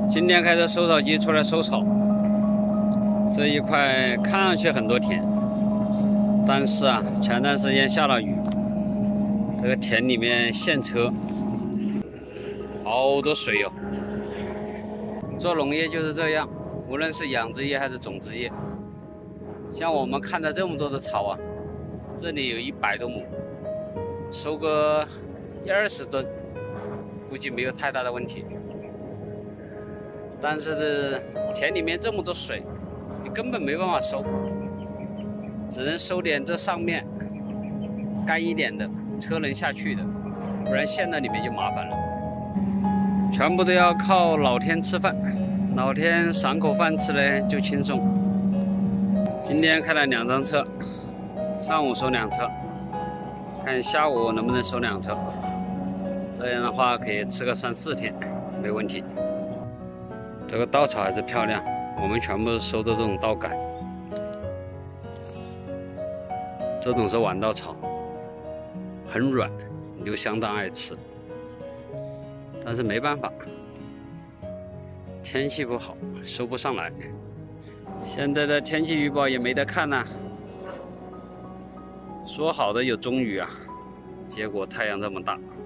今天开着收草机出来收草，这一块看上去很多田，但是啊，前段时间下了雨，这个田里面陷车，好多水哟。做农业就是这样，无论是养殖业还是种植业，像我们看着这么多的草啊，这里有100多亩，收个20吨，估计没有太大的问题。但是这田里面这么多水，你根本没办法收，只能收点这上面干一点的，车能下去的，不然陷到里面就麻烦了。全部都要靠老天吃饭，老天赏口饭吃呢就轻松。今天开了2张车，上午收2车，看下午能不能收2车，这样的话可以吃个3、4天，没问题。这个稻草还是漂亮，我们全部收的这种稻杆，这种是豌稻草，很软，牛相当爱吃。但是没办法，天气不好，收不上来。现在的天气预报也没得看呐，说好的有中雨啊，结果太阳这么大。